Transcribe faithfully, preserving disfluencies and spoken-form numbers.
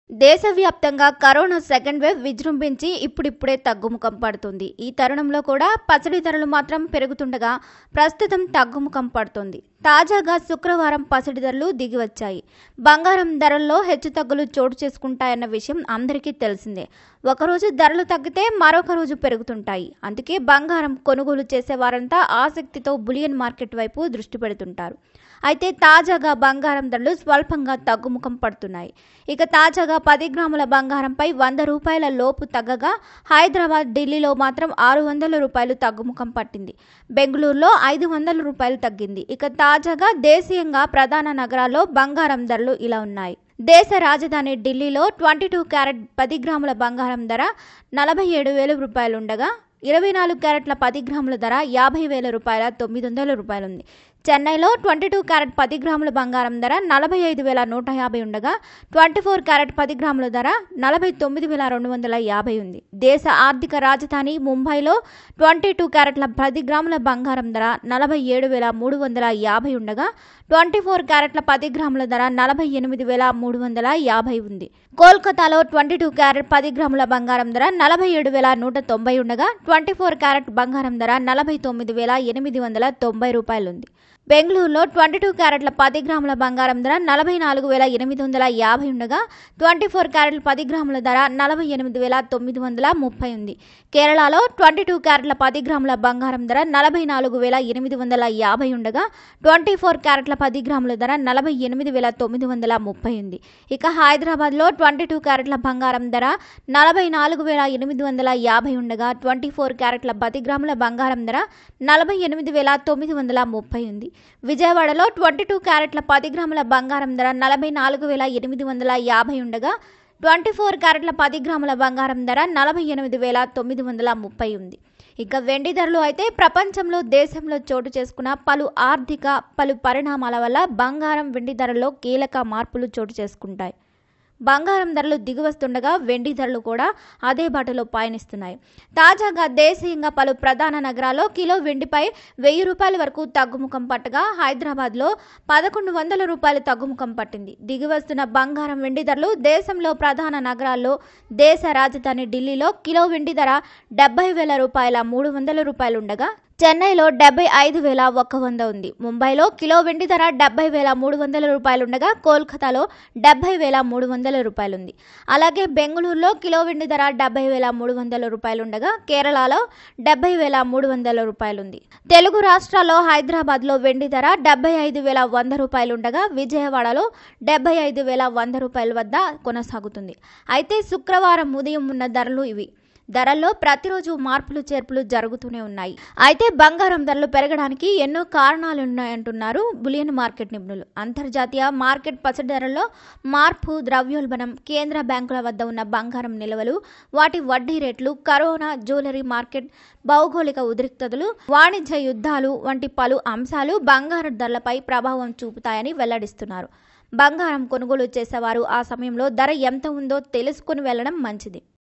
దేశవ్యాప్తంగా corona second wave విజృంభించి ఇప్పుడిప్పుడే తగ్గుముఖం పడుతుంది. ఈ తరుణంలో కూడా పసిడి ధరలు మాత్రం పెరుగుతుండగా ప్రస్తుతం తగ్గుముఖం పడుతుంది. తాజాగా శుక్రవారం పసిడి ధరలు దిగివచ్చాయి. బంగారం ధరల్లో హెచ్చుతగ్గులు చోటు చేసుకుంటాయన్న విషయం అందరికీ తెలిసిందే. ఒకరోజు ధరలు తగ్గితే మరొక రోజు పెరుగుతుంటాయి. అందుకే బంగారం కొనుగోలు చేసేవారంతా ఆసక్తితో బులియన్ మార్కెట్ వైపు దృష్టి పెడుతుంటారు. అయితే తాజాగా బంగారం ధరలు స్వల్పంగా తగ్గుముఖం పడుతున్నాయి. ఇక తాజాగా పది గ్రాముల బంగారంపై వంద రూపాయల లోపు తగ్గగా హైదరాబాద్, ఢిల్లీలో మాత్రం ఆరు వందల రూపాయలు తగ్గుముఖం పట్టింది. బెంగళూరులో ఐదు వందల రూపాయలు తగ్గింది. ఇక తాజాగా దేశీయంగా ప్రధాన నగరాల్లో బంగారం ధరలు ఇలా ఉన్నాయి. దేశ రాజధాని ఢిల్లీలో ట్వంటీ టూ క్యారెట్ పది గ్రాముల బంగారం ధర నలభై ఏడు వేల రూపాయలుండగా ఇరవై నాలుగు క్యారెట్ల పది గ్రాముల ధర యాభై వేల రూపాయల తొమ్మిది వందల రూపాయలుంది. చెన్నైలో ట్వంటీ టూ క్యారెట్ పది గ్రాముల బంగారం ధర నలభై ఐదు వేల నూట యాభై ఉండగా ట్వంటీ ఫోర్ క్యారెట్ పది గ్రాముల ధర నలభై తొమ్మిది వేల రెండు వందల యాభై ఉంది. దేశ ఆర్థిక రాజధాని ముంబైలో ట్వంటీ టూ క్యారెట్ల పది గ్రాముల బంగారం ధర నలభై ఏడు వేల మూడు వందల యాభై ఉండగా ట్వంటీ ఫోర్ క్యారెట్ల పది గ్రాముల ధర నలభై ఎనిమిది వేల మూడు వందల యాభై ఉంది. కోల్కతాలో ట్వంటీ టూ క్యారెట్ పది గ్రాముల బంగారం ధర నలభై ఏడు వేల నూట తొంభై ఉండగా ట్వంటీ ఫోర్ క్యారెట్ బంగారం ధర నలభై తొమ్మిది వేల ఎనిమిది వందల తొంభై రూపాయలుంది. బెంగళూరులో ట్వంటీ టూ క్యారెట్ల పది గ్రాముల బంగారం ధర నలభై నాలుగు వేల ఎనిమిది వందల యాభై ఉండగా ట్వంటీ ఫోర్ క్యారెట్ల పది గ్రాముల ధర నలభై ఎనిమిది వేల తొమ్మిది వందల ముప్పై ఉంది. కేరళలో ట్వంటీ టూ క్యారెట్ల పది గ్రాముల బంగారం ధర నలభై నాలుగు వేల ఎనిమిది వందల యాభై ఉండగా ట్వంటీ ఫోర్ క్యారెట్ల పది గ్రాముల ధర నలభై ఎనిమిది వేల తొమ్మిది వందల ముప్పై ఉంది. ఇక హైదరాబాద్లో ట్వంటీ టూ క్యారెట్ల బంగారం ధర నలభై నాలుగు వేల ఎనిమిది వందల యాభై ఉండగా ట్వంటీ ఫోర్ క్యారెట్ల పది గ్రాముల బంగారం ధర నలభై ఎనిమిది వేల తొమ్మిది వందల ముప్పై ఉంది. విజయవాడలో ట్వంటీ టూ క్యారెట్ల పది గ్రాముల బంగారం ధర నలభై నాలుగు వేల ఎనిమిది వందల యాభై ఉండగా ట్వంటీ ఫోర్ క్యారెట్ల పది గ్రాముల బంగారం ధర నలభై ఎనిమిది వేల తొమ్మిది వందల ముప్పై ఉంది. ఇక వెండి ధరలు అయితే ప్రపంచంలో, దేశంలో చోటు చేసుకున్న పలు ఆర్థిక పలు పరిణామాల వల్ల బంగారం, వెండి ధరల్లో కీలక మార్పులు చోటు చేసుకుంటాయి. బంగారం ధరలు దిగివస్తుండగా వెండి ధరలు కూడా అదే బాటలో పయనిస్తున్నాయి. తాజాగా దేశీయంగా పలు ప్రధాన నగరాల్లో కిలో వెండిపై వెయ్యి రూపాయల వరకు తగ్గుముఖం పట్టగా హైదరాబాద్లో పదకొండు వందల రూపాయలు తగ్గుముఖం పట్టింది. దిగివస్తున్న బంగారం, వెండి ధరలు దేశంలో ప్రధాన నగరాల్లో దేశ రాజధాని ఢిల్లీలో కిలో వెండి ధర డెబ్బై వేల రూపాయల మూడు వందల రూపాయలు ఉండగా చెన్నైలో డెబ్బై ఐదు వేల ఒక్క వంద ఉంది. ముంబైలో కిలో వెండి ధర డెబ్బై వేల మూడు వందల రూపాయలుండగా కోల్కతాలో డెబ్బై వేల మూడు వందల రూపాయలుంది. అలాగే బెంగళూరులో కిలో వెండి ధర డెబ్బై వేల మూడు వందల రూపాయలుండగా కేరళలో డెబ్బై వేల మూడు వందల రూపాయలుంది. తెలుగు రాష్ట్రాల్లో హైదరాబాద్లో వెండి ధర డెబ్బై ఐదు వేల వంద రూపాయలుండగా విజయవాడలో డెబ్బై ఐదు వేల వంద రూపాయల వద్ద కొనసాగుతుంది. అయితే శుక్రవారం ఉదయం ఉన్న ధరలు ఇవి. ధరల్లో ప్రతిరోజు మార్పులు చేర్పులు జరుగుతూనే ఉన్నాయి. అయితే బంగారం ధరలు పెరగడానికి ఎన్నో కారణాలున్నాయంటున్నారు బులియన్ మార్కెట్ నిపుణులు. అంతర్జాతీయ మార్కెట్ పసిడి ధరల్లో మార్పు, ద్రవ్యోల్బణం, కేంద్ర బ్యాంకుల వద్ద ఉన్న బంగారం నిల్వలు, వాటి వడ్డీ రేట్లు, కరోనా, జ్యువెలరీ మార్కెట్, భౌగోళిక ఉద్రిక్తతలు, వాణిజ్య యుద్ధాలు వంటి పలు అంశాలు బంగారం ధరలపై ప్రభావం చూపుతాయని వెల్లడిస్తున్నారు. బంగారం కొనుగోలు చేసేవారు ఆ సమయంలో ధర ఎంత ఉందో తెలుసుకుని వెళ్లడం మంచిది.